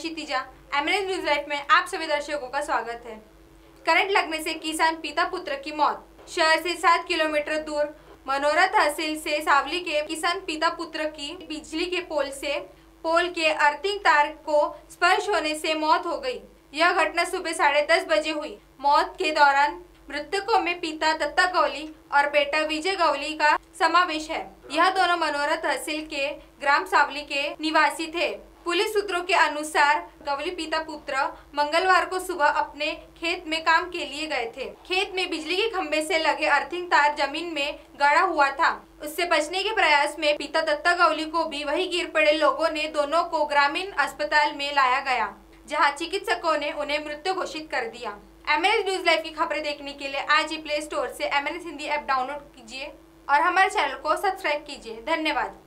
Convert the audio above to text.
Kshitija. MNS news live में आप सभी दर्शकों का स्वागत है। करंट लगने से किसान पिता पुत्र की मौत। शहर से 7 किलोमीटर दूर मनोरा तहसील से सावली के किसान पिता पुत्र की बिजली के पोल के अर्थिंग तार को स्पर्श होने से मौत हो गई। यह घटना सुबह 10:30 बजे हुई। मौत के दौरान मृतकों में पिता दत्ता गवली और बेटा विजय गवली का समावेश है। यह दोनों मनोरा तहसील के ग्राम सावली के निवासी थे। पुलिस सूत्रों के अनुसार गवली पिता पुत्र मंगलवार को सुबह अपने खेत में काम के लिए गए थे। खेत में बिजली के खंभे से लगे अर्थिंग तार जमीन में गड़ा हुआ था। उससे बचने के प्रयास में पिता दत्ता गवली को भी वही गिर पड़े लोगों ने दोनों को ग्रामीण अस्पताल में लाया गया, जहां चिकित्सकों ने उन्हें मृत घोषित कर दिया। एमएनएस न्यूज लाइव की खबरें देखने के लिए आज ही प्ले स्टोर से एमएनएस हिंदी ऐप डाउनलोड कीजिए और हमारे चैनल को सब्सक्राइब कीजिए। धन्यवाद।